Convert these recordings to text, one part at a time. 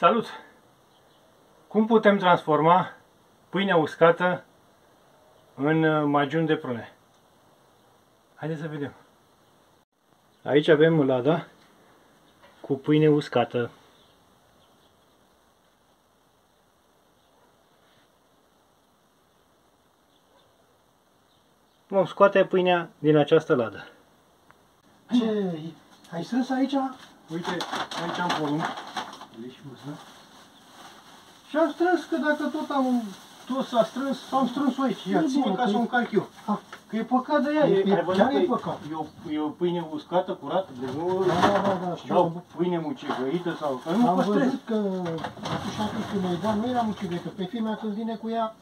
Salut! Cum putem transforma pâinea uscată în magiun de prune? Haideți să vedem. Aici avem lada cu pâine uscată. Vom scoate pâinea din această ladă. Ce? Ai strâns aici? Uite, aici am porumb. Și am strâns că dacă tot s-a strâns, am strâns-o aici. Ia, ține ca să o încarc eu. Că e păcat de ea, chiar e păcat. E o pâine uscată, curată, deci nu Da, știu. dau pâine mucegăită sau... Că nu Am păstrez. văzut că atunci atunci când mi-ai dat, nu era mucegăită. Pe fimea când vine cu ea,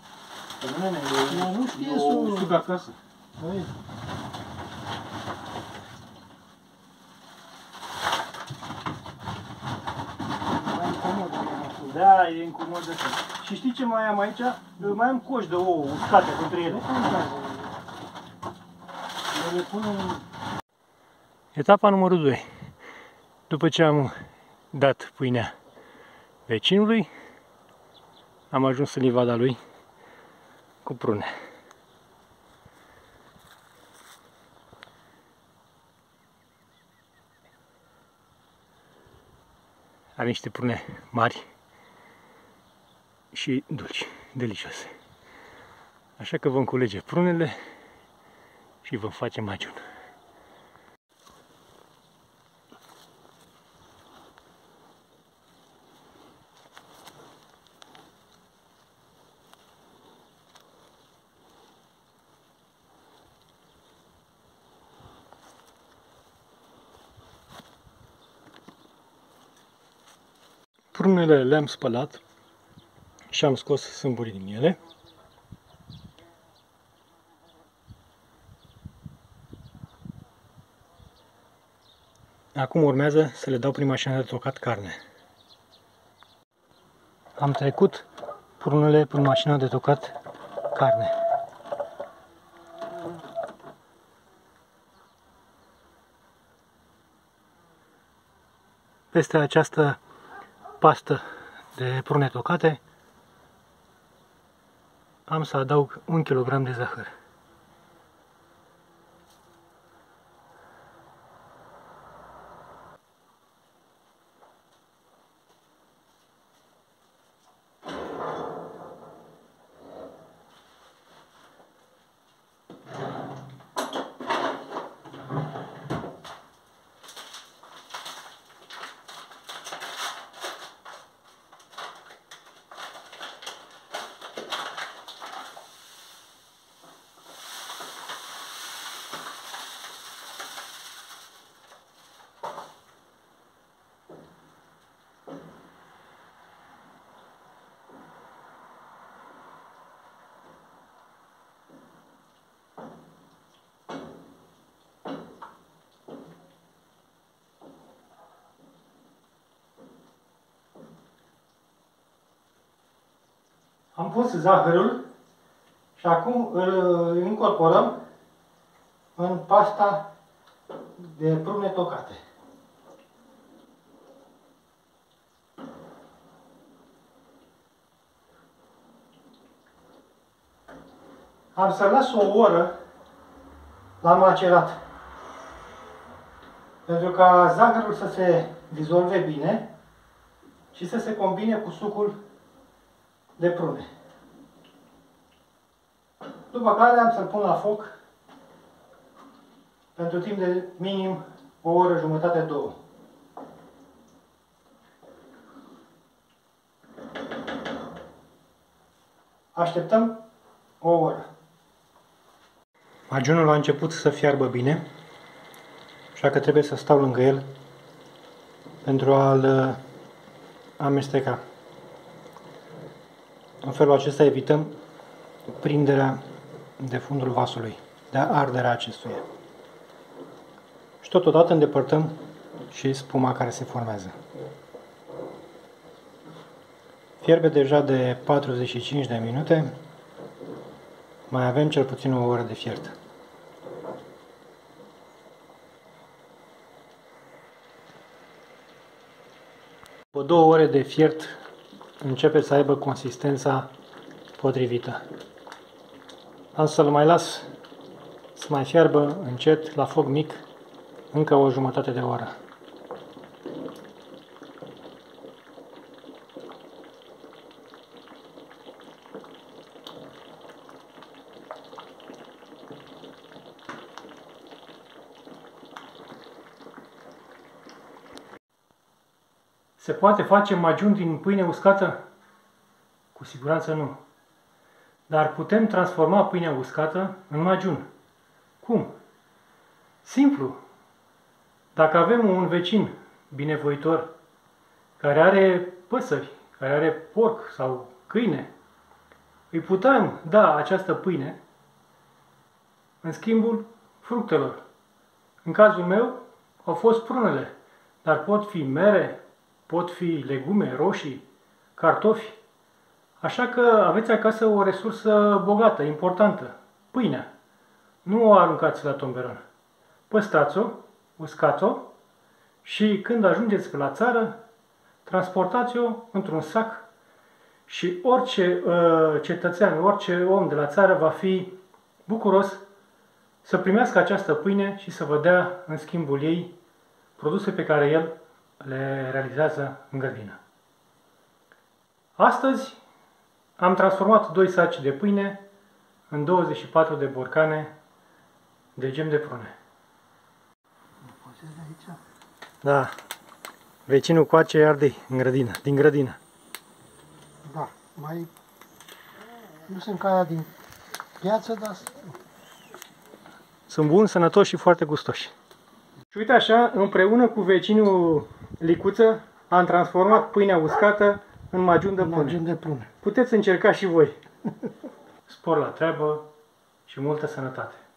ea nu știe să o... Eu sug acasă. Băi, mai incomodă ea. Da, e incomodă. Și știi ce mai am aici? Mai am coși de ouă uscate între ele. Le punem în... Etapa numărul 2. După ce am dat pâinea vecinului, am ajuns în livada lui cu prune. Are niște prune mari și dulci, delicioase. Așa că vom culege prunele și vom face magiun. Prunele le-am spălat și am scos sâmburii din ele. Acum urmează să le dau prin mașina de tocat carne. Am trecut prunele prin mașina de tocat carne. Peste această pastă de prune tocate am să adaug 1 kg de zahăr. Am pus zahărul și acum îl incorporăm în pasta de prune tocate. Am să las o oră la macerat, pentru ca zahărul să se dizolve bine și să se combine cu sucul de prune. După care am să-l pun la foc pentru timp de minim o oră, jumătate, 2. Așteptăm o oră. Magiunul a început să fiarbă bine, așa că trebuie să stau lângă el pentru a-l amesteca. În felul acesta evităm prinderea de fundul vasului, de arderea acestuia. Și totodată îndepărtăm și spuma care se formează. Fierbe deja de 45 de minute, mai avem cel puțin o oră de fiert. 2 ore de fiert începe să aibă consistența potrivită. Am să-l mai las să mai fiarbă încet la foc mic încă o jumătate de oră. Se poate face magiun din pâine uscată? Cu siguranță nu. Dar putem transforma pâinea uscată în magiun. Cum? Simplu. Dacă avem un vecin binevoitor care are păsări, care are porc sau câine, îi putem da această pâine în schimbul fructelor. În cazul meu au fost prunele, dar pot fi mere, pot fi legume, roșii, cartofi. Așa că aveți acasă o resursă bogată, importantă, pâinea. Nu o aruncați la tomberon. Păstrați-o, uscați-o și când ajungeți la țară, transportați-o într-un sac și orice cetățean, orice om de la țară va fi bucuros să primească această pâine și să vă dea în schimbul ei produse pe care el le realizează în grădină. Astăzi am transformat 2 saci de pâine în 24 de borcane de gem de prune. Da, vecinul coace ardei în grădină, din grădină. Da, mai nu sunt ca aia din piață, dar sunt buni, sănătoși și foarte gustoși. Și uite așa, împreună cu vecinul Licuță, am transformat pâinea uscată în magiun de prune. Puteți încerca și voi. Spor la treabă și multă sănătate!